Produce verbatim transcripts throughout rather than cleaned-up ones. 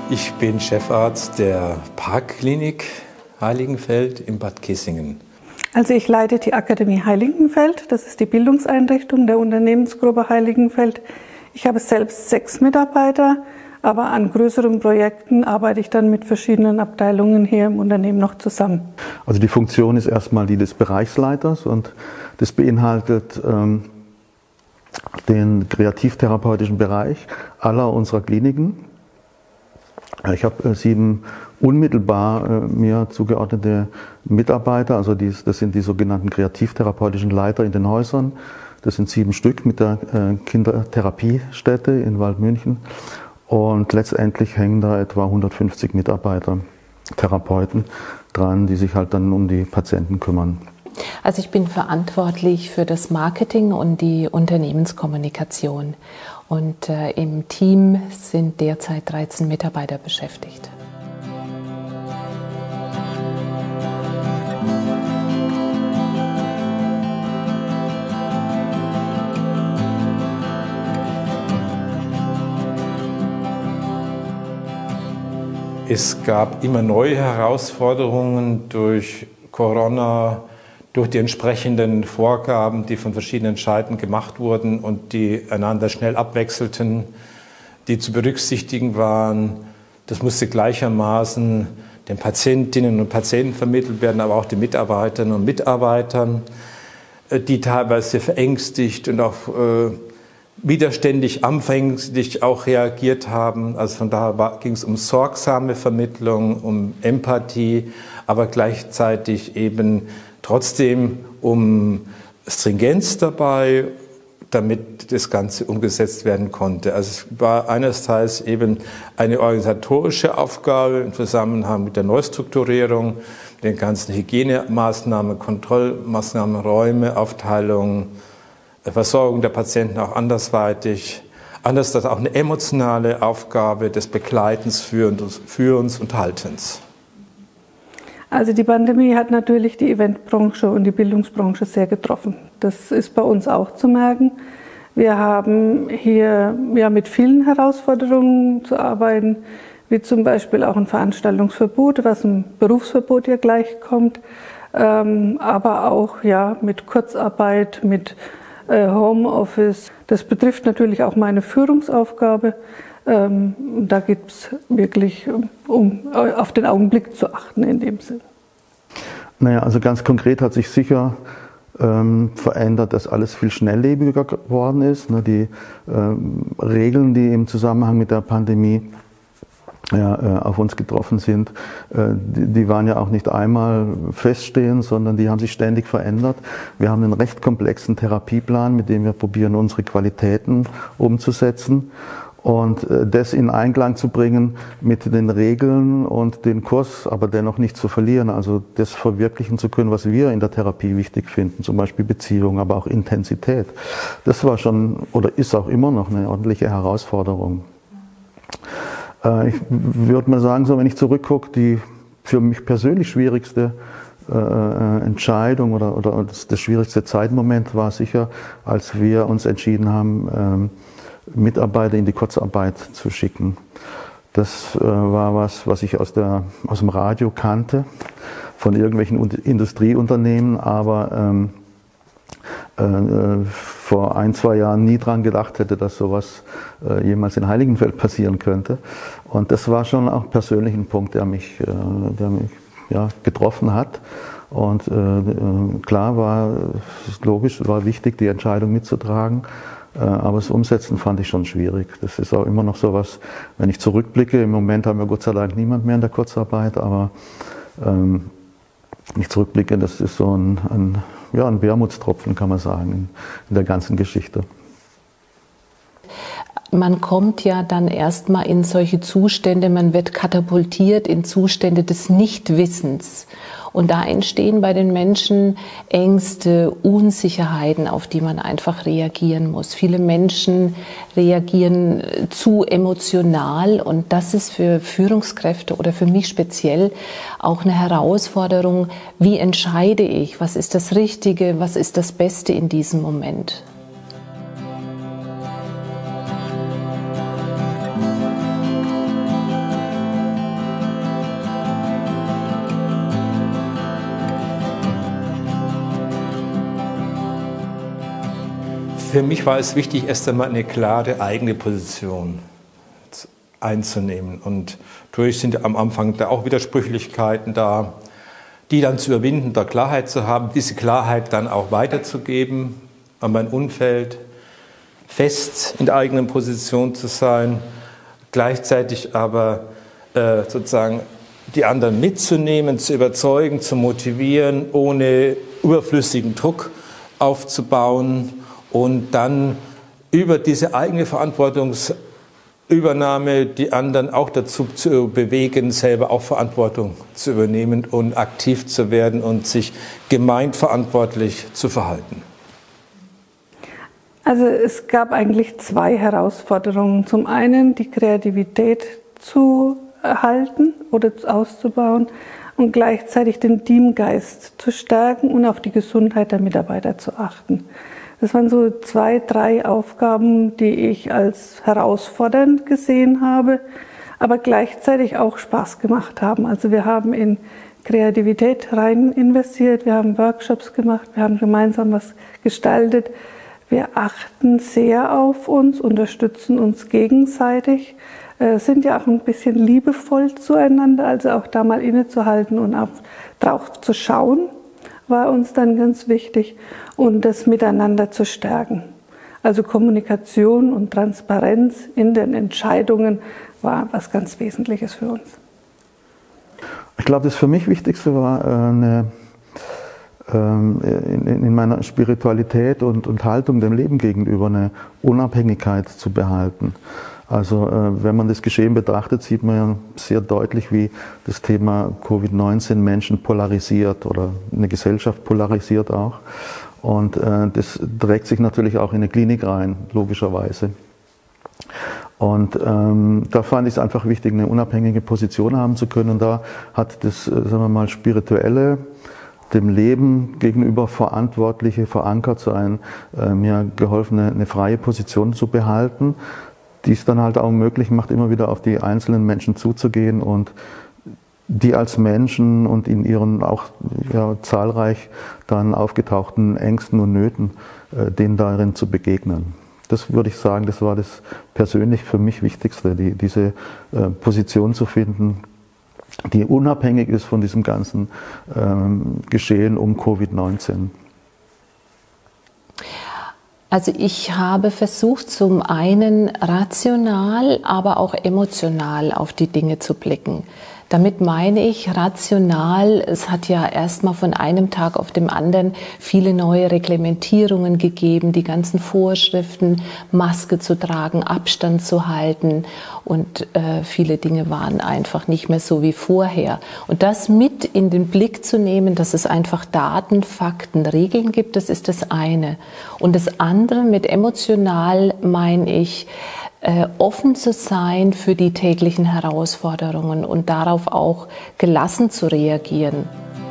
Ich bin Chefarzt der Parkklinik Heiligenfeld in Bad Kissingen. Also ich leite die Akademie Heiligenfeld, das ist die Bildungseinrichtung der Unternehmensgruppe Heiligenfeld. Ich habe selbst sechs Mitarbeiter, aber an größeren Projekten arbeite ich dann mit verschiedenen Abteilungen hier im Unternehmen noch zusammen. Also die Funktion ist erstmal die des Bereichsleiters und das beinhaltet ähm, den kreativtherapeutischen Bereich aller unserer Kliniken. Ich habe sieben unmittelbar äh, mir zugeordnete Mitarbeiter, also die, das sind die sogenannten kreativtherapeutischen Leiter in den Häusern. Das sind sieben Stück mit der äh, Kindertherapiestätte in Waldmünchen. Und letztendlich hängen da etwa hundertfünfzig Mitarbeiter, Therapeuten dran, die sich halt dann um die Patienten kümmern. Also ich bin verantwortlich für das Marketing und die Unternehmenskommunikation. Und äh, im Team sind derzeit dreizehn Mitarbeiter beschäftigt. Es gab immer neue Herausforderungen durch Corona, durch die entsprechenden Vorgaben, die von verschiedenen Seiten gemacht wurden und die einander schnell abwechselten, die zu berücksichtigen waren. Das musste gleichermaßen den Patientinnen und Patienten vermittelt werden, aber auch den Mitarbeiterinnen und Mitarbeitern, die teilweise verängstigt und auch äh, widerständig, anfänglich auch reagiert haben. Also von daher ging es um sorgsame Vermittlung, um Empathie, aber gleichzeitig eben trotzdem um Stringenz dabei, damit das Ganze umgesetzt werden konnte. Also es war einerseits eben eine organisatorische Aufgabe im Zusammenhang mit der Neustrukturierung, den ganzen Hygienemaßnahmen, Kontrollmaßnahmen, Räume, Aufteilung, Versorgung der Patienten auch andersweitig. Anders das auch eine emotionale Aufgabe des Begleitens, Führens, Führens und Haltens. Also die Pandemie hat natürlich die Eventbranche und die Bildungsbranche sehr getroffen. Das ist bei uns auch zu merken. Wir haben hier ja, mit vielen Herausforderungen zu arbeiten, wie zum Beispiel auch ein Veranstaltungsverbot, was ein Berufsverbot ja gleich kommt, ähm, aber auch ja, mit Kurzarbeit, mit äh, Homeoffice. Das betrifft natürlich auch meine Führungsaufgabe. Ähm, da gibt es wirklich, um auf den Augenblick zu achten in dem Sinn. Naja, also ganz konkret hat sich sicher ähm, verändert, dass alles viel schnelllebiger geworden ist. Ne, die ähm, Regeln, die im Zusammenhang mit der Pandemie ja, äh, auf uns getroffen sind, äh, die, die waren ja auch nicht einmal feststehend, sondern die haben sich ständig verändert. Wir haben einen recht komplexen Therapieplan, mit dem wir probieren, unsere Qualitäten umzusetzen. Und das in Einklang zu bringen mit den Regeln und den Kurs, aber dennoch nicht zu verlieren, also das verwirklichen zu können, was wir in der Therapie wichtig finden, zum Beispiel Beziehung, aber auch Intensität. Das war schon oder ist auch immer noch eine ordentliche Herausforderung. Ich würde mal sagen, so wenn ich zurückgucke, die für mich persönlich schwierigste äh, Entscheidung oder, oder das, das schwierigste Zeitmoment war sicher, als wir uns entschieden haben, ähm, Mitarbeiter in die Kurzarbeit zu schicken. Das äh, war was, was ich aus, der, aus dem Radio kannte, von irgendwelchen Industrieunternehmen, aber ähm, äh, vor ein, zwei Jahren nie dran gedacht hätte, dass sowas äh, jemals in Heiligenfeld passieren könnte. Und das war schon auch persönlich ein Punkt, der mich, äh, der mich ja, getroffen hat. Und äh, klar war es logisch, war wichtig, die Entscheidung mitzutragen. Aber das Umsetzen fand ich schon schwierig. Das ist auch immer noch so was, wenn ich zurückblicke, im Moment haben wir Gott sei Dank niemand mehr in der Kurzarbeit, aber ähm, wenn ich zurückblicke, das ist so ein, ein, ja, ein Wermutstropfen, kann man sagen, in, in der ganzen Geschichte. Man kommt ja dann erstmal in solche Zustände, man wird katapultiert in Zustände des Nichtwissens. Und da entstehen bei den Menschen Ängste, Unsicherheiten, auf die man einfach reagieren muss. Viele Menschen reagieren zu emotional und das ist für Führungskräfte oder für mich speziell auch eine Herausforderung. Wie entscheide ich? Was ist das Richtige? Was ist das Beste in diesem Moment? für mich war es wichtig, erst einmal eine klare eigene Position einzunehmen. Und natürlich sind am Anfang da auch Widersprüchlichkeiten da, die dann zu überwinden, da Klarheit zu haben, diese Klarheit dann auch weiterzugeben an mein Umfeld, fest in der eigenen Position zu sein, gleichzeitig aber äh, sozusagen die anderen mitzunehmen, zu überzeugen, zu motivieren, ohne überflüssigen Druck aufzubauen und dann über diese eigene Verantwortungsübernahme die anderen auch dazu zu bewegen, selber auch Verantwortung zu übernehmen und aktiv zu werden und sich gemeinverantwortlich zu verhalten. Also es gab eigentlich zwei Herausforderungen. Zum einen die Kreativität zu erhalten oder auszubauen und gleichzeitig den Teamgeist zu stärken und auf die Gesundheit der Mitarbeiter zu achten. Das waren so zwei, drei Aufgaben, die ich als herausfordernd gesehen habe, aber gleichzeitig auch Spaß gemacht haben. Also wir haben in Kreativität rein investiert, wir haben Workshops gemacht, wir haben gemeinsam was gestaltet. Wir achten sehr auf uns, unterstützen uns gegenseitig, äh, sind ja auch ein bisschen liebevoll zueinander, also auch da mal innezuhalten und auch drauf zu schauen, war uns dann ganz wichtig, und das Miteinander zu stärken. Also Kommunikation und Transparenz in den Entscheidungen war was ganz Wesentliches für uns. Ich glaube, das für mich Wichtigste war eine in meiner Spiritualität und, und Haltung dem Leben gegenüber eine Unabhängigkeit zu behalten. Also wenn man das Geschehen betrachtet, sieht man ja sehr deutlich, wie das Thema Covid neunzehn Menschen polarisiert oder eine Gesellschaft polarisiert auch. Und das trägt sich natürlich auch in eine Klinik rein, logischerweise. Und ähm, da fand ich es einfach wichtig, eine unabhängige Position haben zu können. Und da hat das, sagen wir mal, spirituelle, dem Leben gegenüber verantwortliche, verankert sein, äh, mir geholfen, eine, eine freie Position zu behalten, die es dann halt auch möglich macht, immer wieder auf die einzelnen Menschen zuzugehen und die als Menschen und in ihren auch ja, zahlreich dann aufgetauchten Ängsten und Nöten, äh, denen darin zu begegnen. Das würde ich sagen, das war das persönlich für mich Wichtigste, die, diese äh, Position zu finden, die unabhängig ist von diesem ganzen ähm, Geschehen um Covid neunzehn. Also ich habe versucht, zum einen rational, aber auch emotional auf die Dinge zu blicken. Damit meine ich rational, es hat ja erstmal von einem Tag auf den anderen viele neue Reglementierungen gegeben, die ganzen Vorschriften, Maske zu tragen, Abstand zu halten, und äh, viele Dinge waren einfach nicht mehr so wie vorher. Und das mit in den Blick zu nehmen, dass es einfach Daten, Fakten, Regeln gibt, das ist das eine. Und das andere mit emotional meine ich, Äh, offen zu sein für die täglichen Herausforderungen und darauf auch gelassen zu reagieren.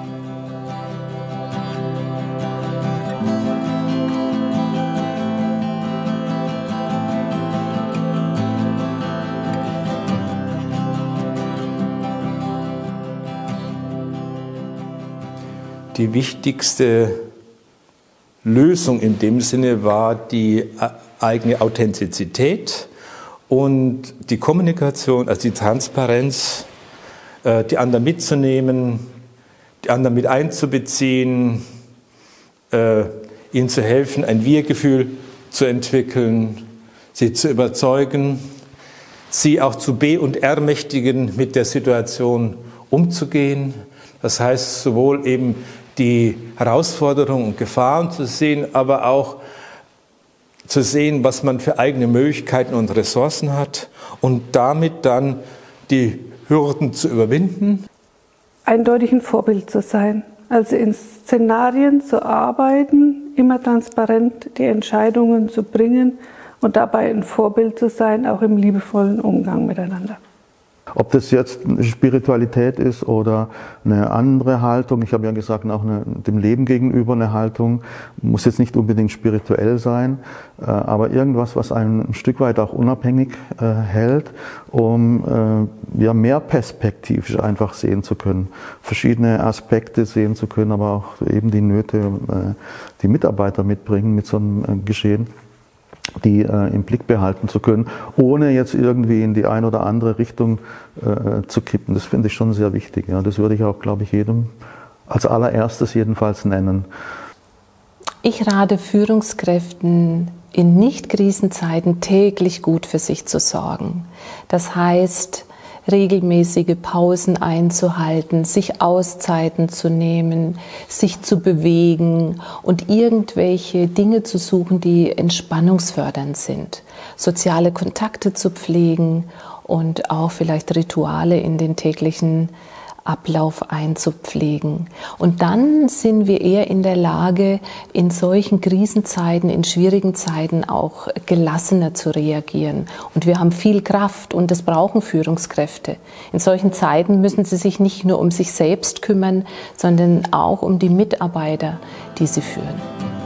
Die wichtigste Lösung in dem Sinne war die eigene Authentizität und die Kommunikation, also die Transparenz, die anderen mitzunehmen, die anderen mit einzubeziehen, ihnen zu helfen, ein Wir-Gefühl zu entwickeln, sie zu überzeugen, sie auch zu be- und ermächtigen, mit der Situation umzugehen. Das heißt, sowohl eben die Herausforderungen und Gefahren zu sehen, aber auch zu sehen, was man für eigene Möglichkeiten und Ressourcen hat und damit dann die Hürden zu überwinden. Eindeutig ein Vorbild zu sein, also in Szenarien zu arbeiten, immer transparent die Entscheidungen zu bringen und dabei ein Vorbild zu sein, auch im liebevollen Umgang miteinander. Ob das jetzt eine Spiritualität ist oder eine andere Haltung, ich habe ja gesagt, auch eine, dem Leben gegenüber eine Haltung, muss jetzt nicht unbedingt spirituell sein, aber irgendwas, was einen ein Stück weit auch unabhängig äh, hält, um äh, ja, mehr perspektivisch einfach sehen zu können, verschiedene Aspekte sehen zu können, aber auch eben die Nöte, äh, die Mitarbeiter mitbringen mit so einem äh, Geschehen. die äh, im Blick behalten zu können, ohne jetzt irgendwie in die eine oder andere Richtung äh, zu kippen. Das finde ich schon sehr wichtig. Ja. Das würde ich auch, glaube ich, jedem als allererstes jedenfalls nennen. Ich rate Führungskräften, in Nicht-Krisenzeiten täglich gut für sich zu sorgen. Das heißt, regelmäßige Pausen einzuhalten, sich Auszeiten zu nehmen, sich zu bewegen und irgendwelche Dinge zu suchen, die entspannungsfördernd sind. Soziale Kontakte zu pflegen und auch vielleicht Rituale in den täglichen Ablauf einzupflegen. Und dann sind wir eher in der Lage, in solchen Krisenzeiten, in schwierigen Zeiten auch gelassener zu reagieren. Und wir haben viel Kraft und das brauchen Führungskräfte. In solchen Zeiten müssen sie sich nicht nur um sich selbst kümmern, sondern auch um die Mitarbeiter, die sie führen.